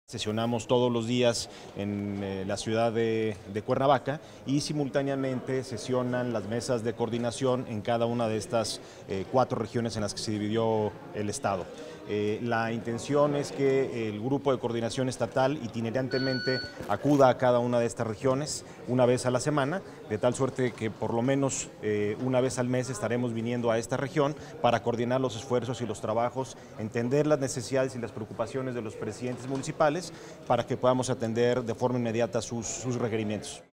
Sesionamos todos los días en la ciudad de Cuernavaca y simultáneamente sesionan las mesas de coordinación en cada una de estas 4 regiones en las que se dividió el Estado. La intención es que el grupo de coordinación estatal itinerantemente acuda a cada una de estas regiones una vez a la semana, de tal suerte que por lo menos una vez al mes estaremos viniendo a esta región para coordinar los esfuerzos y los trabajos, entender las necesidades y las preocupaciones de los presidentes municipales para que podamos atender de forma inmediata sus requerimientos.